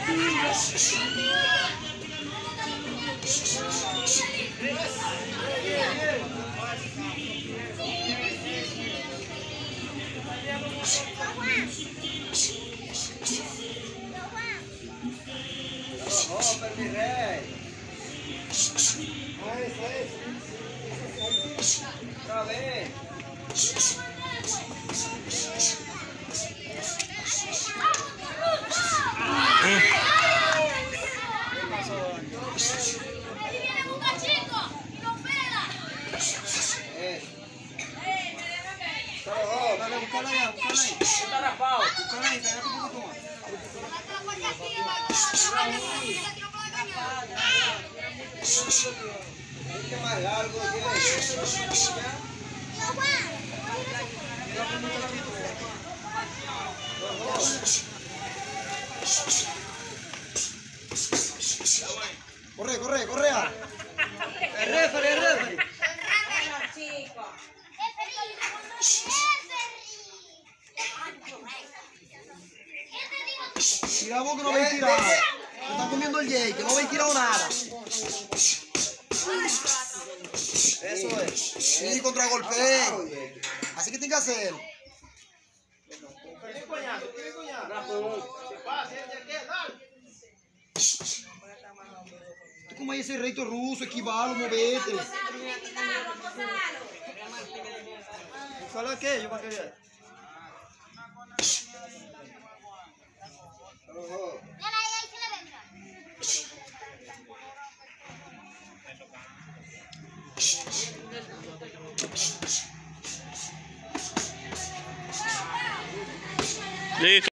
Otra vez. Dale, buscala allá, buscala ahí. Está raspado. Buscala ahí, pégate un poquito más. Este más largo que Corre, corre, corre. El referee. Mira vos que no habéis tirado. Te está comiendo el Jay, que no habéis tirado nada. Eso es. Y contragolpe. Así que tiene que hacer. Tú como ahí ese recto ruso, esquivalo, movete. ¿Buscalo aquello para que vea? Listo.